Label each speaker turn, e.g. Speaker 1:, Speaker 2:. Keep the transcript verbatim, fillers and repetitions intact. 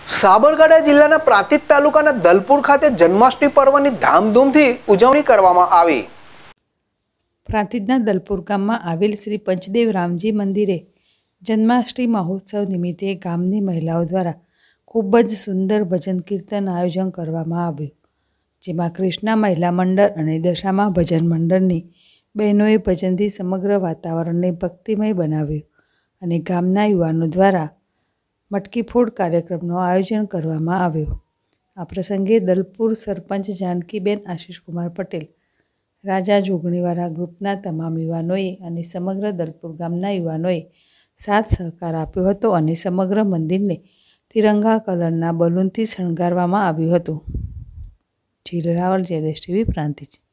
Speaker 1: સાબરકાંઠા જિલ્લાના પ્રાંતિજ તાલુકાના દલપુર ખાતે જન્માષ્ટમી પર્વની ધામધૂમથી ઉજવણી કરવામાં આવી।
Speaker 2: પ્રાંતિજના દલપુર ગામમાં આવેલ શ્રી પંચદેવ રામજી મંદિરે જન્માષ્ટમી મહોત્સવ નિમિત્તે ગામની મહિલાઓ દ્વારા ખૂબ જ સુંદર ભજન કીર્તન આયોજન કરવામાં આવ્યું, જેમાં કૃષ્ણા મહિલા મંડળ અને દશામા ભજન મંડળની બહેનોએ ભજનથી સમગ્ર વાતાવરણને ભક્તિમય બનાવ્યું અને ગામના યુવાનો દ્વારા મટકી ફોડ કાર્યક્રમનું આયોજન કરવામાં આવ્યું। આ પ્રસંગે દલપુર સરપંચ જાનકીબેન આશીષકુમાર પટેલ, રાજા જોગણીવાળા ગ્રુપના તમામ યુવાનોએ અને સમગ્ર દલપુર ગામના યુવાનોએ સાથ સહકાર આપ્યો હતો અને સમગ્ર મંદિરને તિરંગા કલરના બલૂનથી શણગારવામાં આવ્યું હતું। જીલ રાવલ, જેડેશ ટીવી, પ્રાંતિજ।